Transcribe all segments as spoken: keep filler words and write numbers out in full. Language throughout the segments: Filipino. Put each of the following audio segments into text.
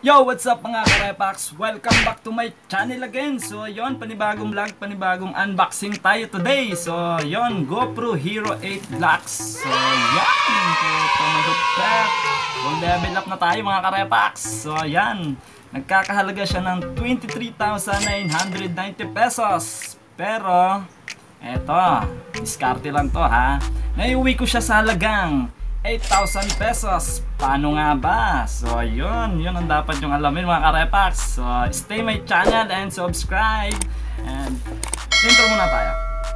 Yo, what's up mga karepax? Welcome back to my channel again. So, yon, panibagong vlog, panibagong unboxing tayo today. So, yon, GoPro Hero eight Black. So, yan, pamagupet. Full level up na tayo mga karepax. So, yan, nagkakahalaga siya ng twenty-three thousand nine hundred ninety pesos. Pero, eto, diskarte lang to ha. Naiuwi ko siya sa halagang eight thousand pesos. Paano nga ba? So, yun. Yun ang dapat yung alamin mga karepax. So, stay my channel and subscribe. And, intro muna tayo.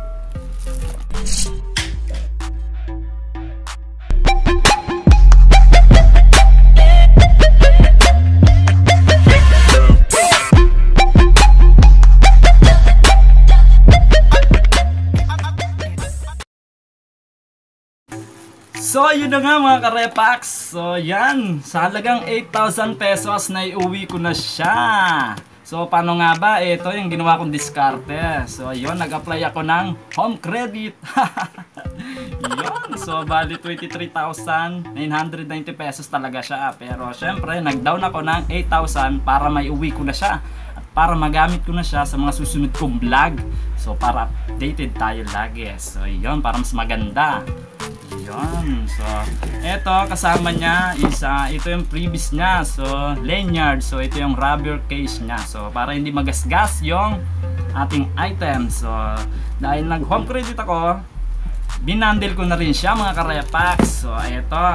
So, yun na nga mga karepax. So, yan. Sa halagang eight thousand pesos na iuwi ko na siya. So, paano nga ba? Ito yung ginawa kong diskarte. So, yun. Nag-apply ako ng home credit. Yun. So, bali twenty-three thousand nine hundred ninety pesos talaga siya. Pero, syempre, nag-down ako ng eight thousand para may uwi ko na siya. At para magamit ko na siya sa mga susunod kong vlog. So, para updated tayo lagi. So, yun. Para mas maganda. Yun. So, ito kasama niya is uh, ito yung previous niya. So, lanyard. So, ito yung rubber case niya. So, para hindi magasgas yung ating item. So, dahil nag home credit ako, binandle ko na rin siya mga karepax. So, ito.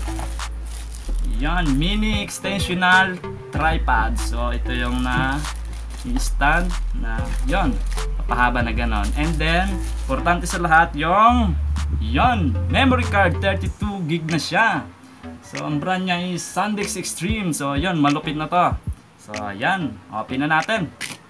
Yan, mini extensional tripod. So, ito yung na stand na yon, papahaba na ganon. And then, importante sa lahat yung yon, memory card, thirty-two gig na siya. So, ang brand niya is Sandex Extreme. So, yon, malupit na to. So, yan, open na natin.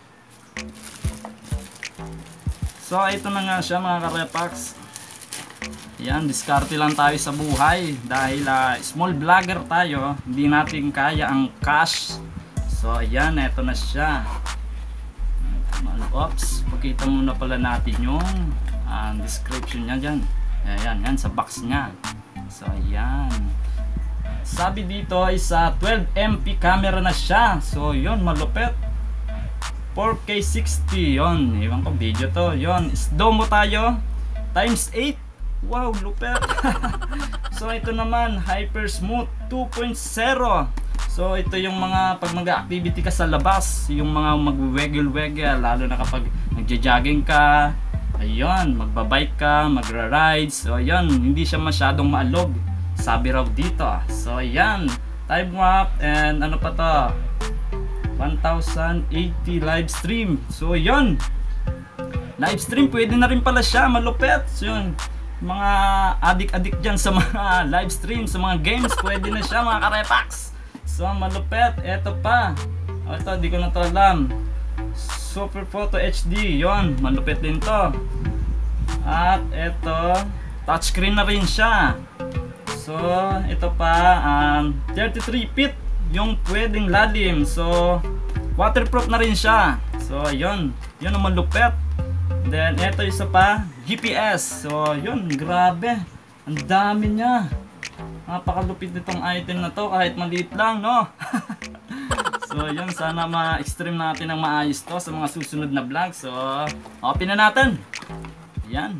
So, ito na nga siya mga karepax. Yan, diskarte lang tayo sa buhay. Dahil uh, small vlogger tayo, hindi natin kaya ang cash. So, yan, ito na siya. Oops, pakita muna pala natin yung uh, description niya dyan. Ayan, yan sa box niya. So, ayan. Sabi dito is uh, twelve megapixel camera na siya. So, yun, malupit. four K sixty, yun. Iwan ko video to. Yun, isdomo tayo. Times eight. Wow, lupit. So, ito naman, Hyper Smooth two point oh. So, ito yung mga pag mag-activity ka sa labas, yung mga mag-wiggle-wiggle, lalo na kapag nagja-jogging ka, ayun, magbabike ka, magra-rides. So, ayun, hindi siya masyadong maalog. Sabi raw dito. So, ayan, time wrap and ano pa to? one thousand eighty live stream. So, ayun, live stream, pwede na rin pala siya, malupit. So, yun, mga adik-adik dyan sa mga live stream, sa mga games, pwede na siya mga karepax. So, malupet. Ito pa. O, ito, di ko na to alam. Super Photo H D. Yon, malupet din to. At ito, touchscreen na rin siya. So, ito pa, um, thirty-three feet yung pwedeng lalim. So, waterproof na rin siya. So, yon, yun ang malupet. Then, ito isa pa, G P S. So, yun, grabe. Ang dami niya. Napakalupit nitong item na to kahit maliit lang, no? So, yun, sana ma-extreme natin ng maayos to sa mga susunod na vlog. So, open na natin. Yan.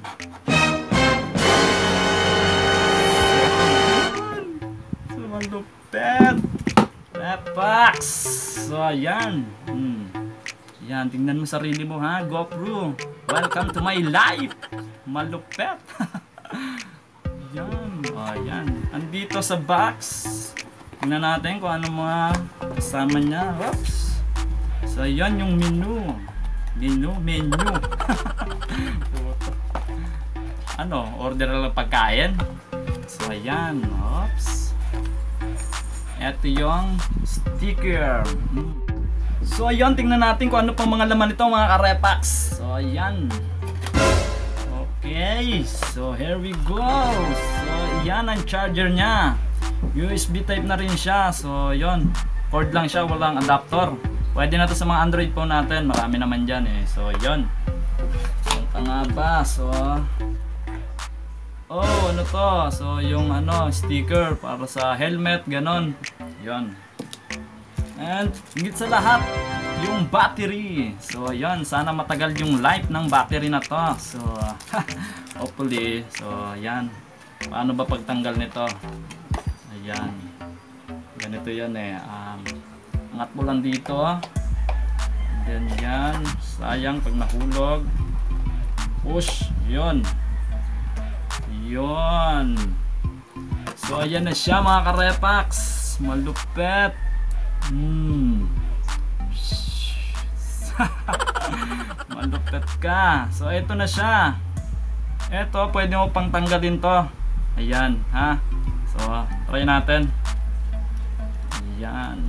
So, malupit. Repax. So, yan. Hmm. Yan, tingnan mo sarili mo ha, GoPro. Welcome to my life. Malupit. Yan. O, yan. Andito sa box. Tingnan natin kung ano mga kasama niya. Oops. So, yan yung menu. Menu, menu. Ano, order lang pagkain. So, yan. Oops. Ito yung sticker. So, ayan, tingnan natin kung ano pang mga laman nito mga karepax. So, ayan. Okay, so here we go. So, yan ang charger niya. U S B type na rin siya. So, yon, cord lang siya, walang adapter. Pwede na to sa mga Android phone natin. Marami naman dyan eh. So, yon. Ito nga ba? So, oh, ano to? So, yung ano, sticker para sa helmet, ganon. Yon. And higit sa lahat, yung battery. So yan, sana matagal yung life ng battery na to. So hopefully, so yan. Paano ba pagtanggal nito? Ayan. Ganito yan eh. Um, angat mo lang dito. And then yan. Sayang pag nahulog. Push. Yun. Yun. So ayan na siya mga karepax. Malupet. Hmm. Malupet ka. So ito na siya. Ito pwede mo pang tanggalin to. Ayan ha. So try natin. Ayan.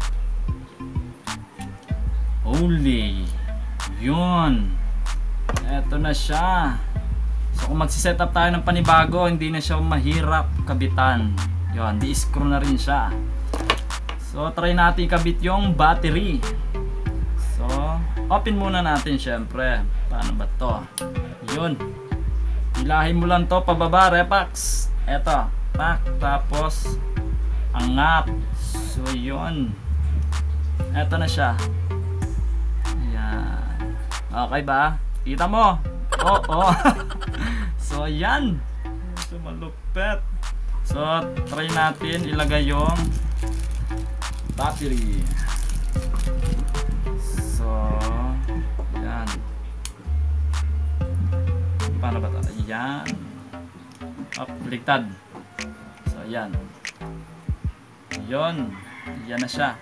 Holy. Yun. Ito na siya. So kung magsiset up tayo ng panibago, hindi na siya mahirap kabitan. Yun, di-screw na rin siya. So try natin ikabit yung battery. So open muna natin syempre. Paano ba to? Yun. Hilahin mo lang to pababa, repax. Eto, pak, tapos angat. So yun. Eto na siya. Ayan. Okay ba? Kita mo? Oo. Oh, oh. So yan. So malupet. So try natin ilagay yung battery. So yan. Paano ba ito? Yan. Up, baliktad. So yan. Yun. Yan na siya.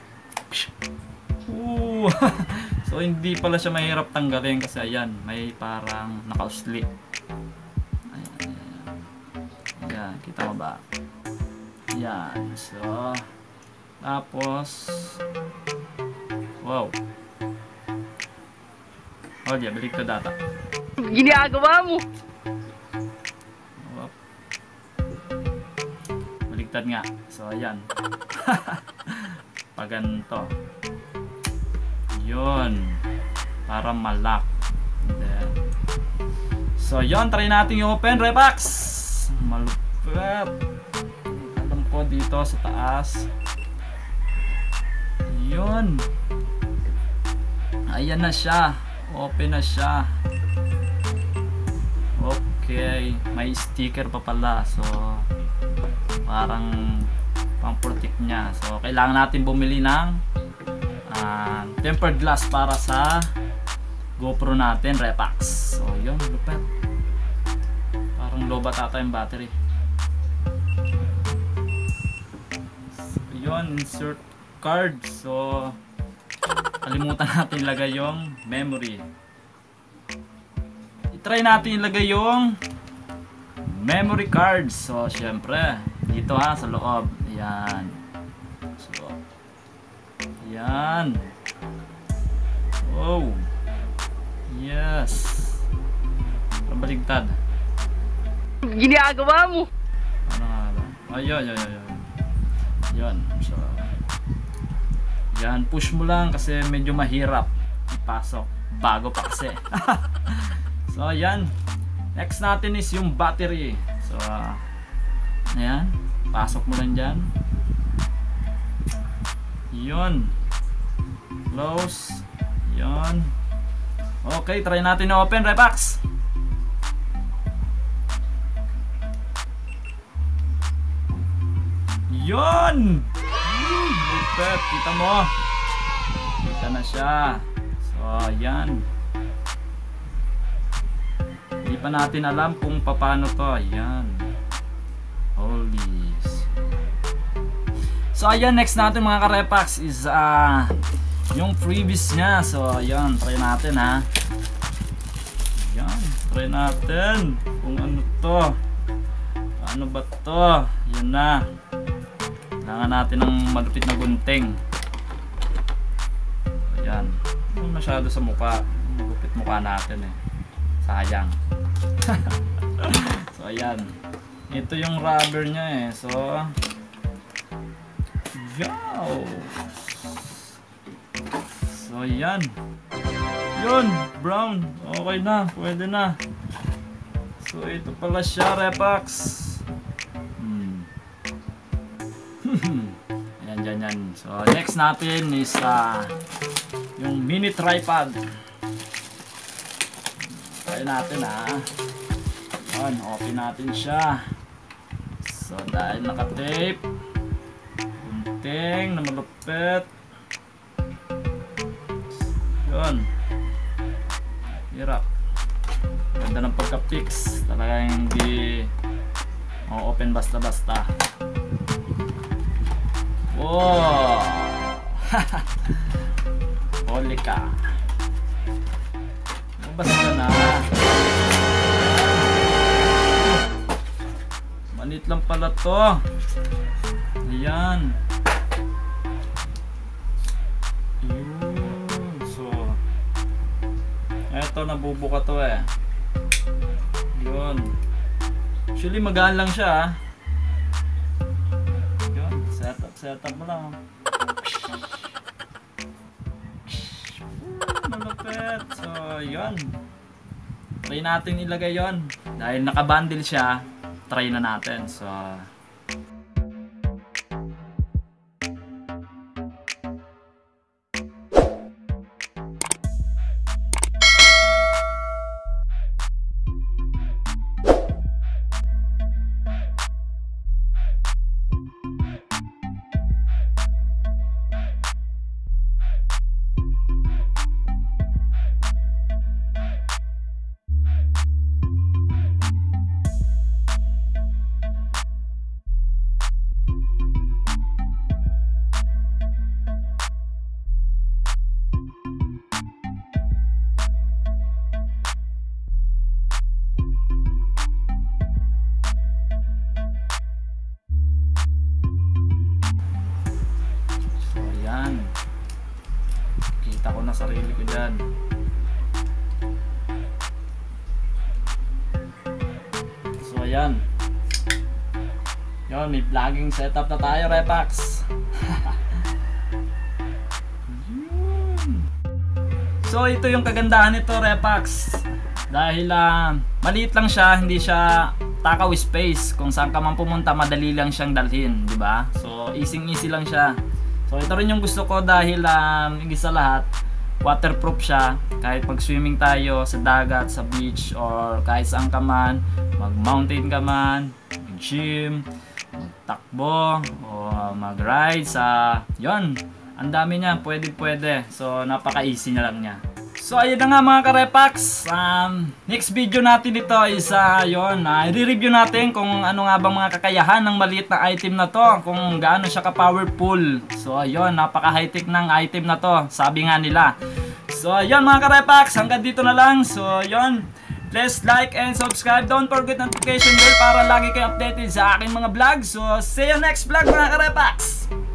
Ooh. So hindi pala siya mahirap tanggalin kasi ayan, may parang nakausli. Ayan, ayan. Ayan, kita mo ba? Ayan. So tapos wow. Oh, yeah, baliktad data. Ginagawa mo. Wop. Baliktad nga. So ayan. Paganto. Yun. Para malak. Then, so yun, try natin yung open repax. Malupet. Alam ko dito sa taas. Yun. Ayan na siya. Open na siya. Okay. May sticker pa pala. So parang pang protect niya. So kailangan natin bumili ng uh, tempered glass para sa GoPro natin, repax. So yun, lupet. Parang lobat ata yung battery. So yun, insert card. So kalimutan natin ilagay yung memory. I-try natin ilagay yung memory card. So syempre dito ha, sa loob. Ayan. So ayan. Oh yes. Pabaligtad. Ginagawa mo. Ano nga ba? Ayun, ayun, ayun. Yan. So yan, push mo lang kasi medyo mahirap ipasok. Bago pa kasi. So yan. Next natin is yung battery. So ayan, pasok mo lang dyan. Yun. Close. Yun. Okay, try natin na open, repax. Yun. Lupet, kita mo. Kita na siya. So ayan. Hindi pa natin alam kung paano to. Ayan. Holy. So ayan, next natin mga karepax is uh, yung freebies nya. So ayan, try natin ha. Ayan, try natin kung ano to. Ano ba to? Yan na. Kailangan natin ng malupit na gunting. Ayan. Hindi masyado sa mukha. Malupit mukha natin eh. Sayang. So ayan. Ito yung rubber nya eh. So Yow! So yan. Yun, brown. Okay na, pwede na. So ito pala siya, repax. Hmm. Ayan, dyan ganyan. So, next natin is uh, yung mini tripod. Try natin ha. Yan, open natin siya. So, dahil naka-tape, gunting na malupit. Yun. Hirap. Ganda ng pagka-fix. Talagang hindi o-open basta-basta. Wow! Holy ka. Basta na. Manit lang pala to. Ayan. Yun. So, eto nabubuka to eh. Yun. Actually magaan lang siya ah. Yun. Setup, setup mo lang. Malupit. So, yun. Try natin ilagay yun. Dahil nakabundle siya, try na natin. So, kita ko na sarili ko dyan. So ayan. Yun, may vlogging setup na tayo, Repax. So ito yung kagandahan nito, Repax. Dahil uh, maliit lang siya, hindi siya takaw space. Kung saan ka man pumunta, madali lang siyang dalhin, di ba? So easy easy lang siya. So ito rin yung gusto ko dahil um, higit sa lahat, waterproof siya. Kahit pag swimming tayo sa dagat, sa beach, or kahit saan ka man, mag mountain ka man, mag gym, magtakbo, o mag ride sa, yon, ang dami niya, pwede pwede. So napaka easy na lang niya. So ayun na nga mga ka-Repax, um, next video natin dito is uh, yun, uh, i-review natin kung ano nga bang mga kakayahan ng maliit na item na to, kung gaano siya ka-powerful. So ayun, napaka high-tech ng item na to, sabi nga nila. So ayun mga ka-Repax, hanggang dito na lang. So ayun, please like and subscribe, don't forget notification bell para lagi kayo updated sa aking mga vlog. So see you next vlog mga ka-Repax.